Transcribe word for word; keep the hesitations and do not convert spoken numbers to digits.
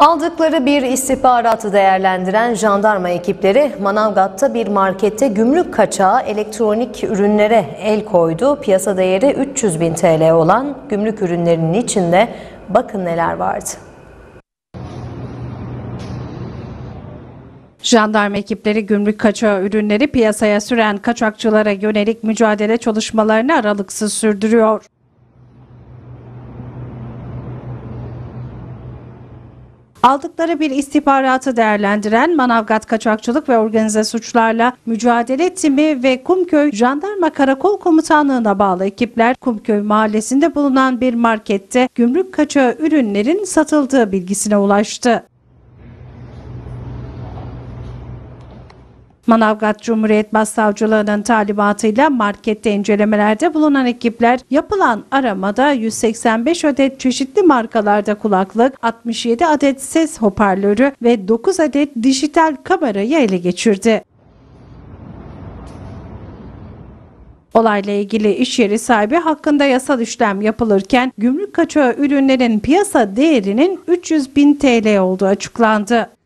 Aldıkları bir istihbaratı değerlendiren jandarma ekipleri Manavgat'ta bir markette gümrük kaçağı elektronik ürünlere el koydu. Piyasa değeri üç yüz bin T L olan gümrük ürünlerinin içinde bakın neler vardı. Jandarma ekipleri gümrük kaçağı ürünleri piyasaya süren kaçakçılara yönelik mücadele çalışmalarını aralıksız sürdürüyor. Aldıkları bir istihbaratı değerlendiren Manavgat Kaçakçılık ve Organize Suçlarla Mücadele Timi ve Kumköy Jandarma Karakol Komutanlığı'na bağlı ekipler Kumköy mahallesinde bulunan bir markette gümrük kaçağı ürünlerin satıldığı bilgisine ulaştı. Manavgat Cumhuriyet Başsavcılığı'nın talimatıyla markette incelemelerde bulunan ekipler yapılan aramada yüz seksen beş adet çeşitli markalarda kulaklık, altmış yedi adet ses hoparlörü ve dokuz adet dijital kamerayı ele geçirdi. Olayla ilgili iş yeri sahibi hakkında yasal işlem yapılırken gümrük kaçağı ürünlerin piyasa değerinin üç yüz bin T L olduğu açıklandı.